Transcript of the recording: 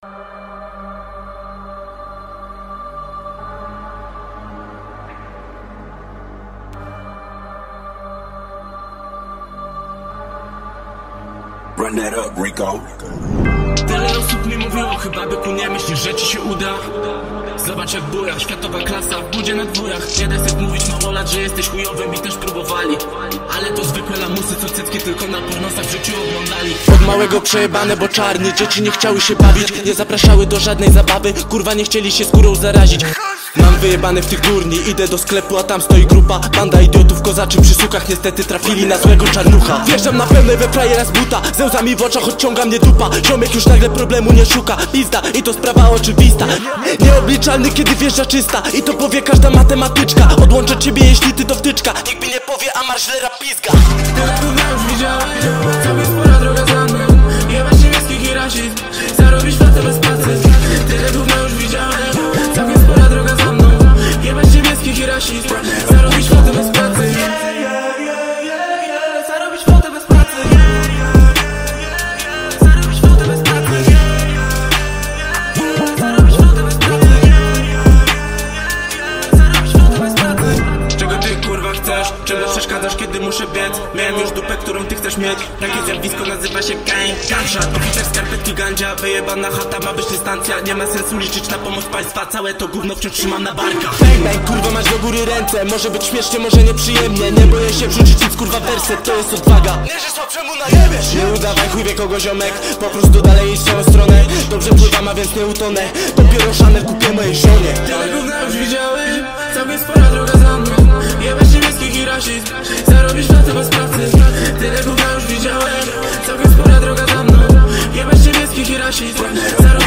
Run that up, Rico. Tyle osób mi mówiło, chyba byku nie myślisz, że ci się uda. Zobacz jak buja, światowa klasa w budzie na dwójach. Nie daj sobie mówić mało lat, że jesteś chujowym i też próbowali. Ale to zwykłe lamusy, co cycki tylko na pornosach w życiu oglądali. Od małego przejebane, bo czarni dzieci nie chciały się bawić. Nie zapraszały do żadnej zabawy, kurwa nie chcieli się skórą zarazić. Mam wyjebane w tych górni, idę do sklepu, a tam stoi grupa. Banda idiotów kozaczy przy sukach, niestety trafili na złego czarnucha. Wjeżdżam na pełnej we frajera z buta, ze łzami w oczach odciąga mnie dupa. Ziomek już nagle problemu nie szuka, pizda i to sprawa oczywista. Nieobliczalny kiedy wjeżdża czysta, i to powie każda matematyczka. Odłączę ciebie jeśli ty to wtyczka, nikt mi nie powie, a masz źle pizga. Tyle gówna już widziałem, całkiem spora droga za mną. Jebać niebieskich i rasizm, zarobić flatę bez pracy. Tyle gówna już widziałem, całkiem spora droga za mną. Jebać niebieskich i rasizm, zarobić flatę bez pracy. Zarobić flatę bez pracy. Zarobić flatę bez pracy. Zarobić flatę bez pracy. Zarobić flatę bez pracy. Czego ty kurwa chcesz? Czemu przeszkadzasz kiedy muszę biec? Miałem już dupę, którą ty chcesz mieć. Takie zjawisko nazywa się gang. Gunshot, oficer, skarpetki, gandzia. Wyjebana chata, ma być dystancja. Nie ma sensu liczyć na pomoc państwa. Całe to gówno wciąż trzymam na barkach. Bang, bang, kurwa masz do góry ręce. Może być śmiesznie, może nieprzyjemnie. Nie boję się wrzucić nic kurwa werset, to jest odwaga. Nie, że słabszemu najebiesz. Nie udawaj chuj wie kogo ziomek. Po prostu dalej idź w swoją stronę. Dobrze pływam, a więc nie utonę. Dopiero Chanel kupię mojej żonie. Tyle gówna już widziałem, całkiem spora droga za mną. Jebać niebieskich i rasizm, zarobić flatę bez pracy. Tyle gówna już widziałem, całkiem spora droga za mną. Jebać niebieskich i rasizm, zarobić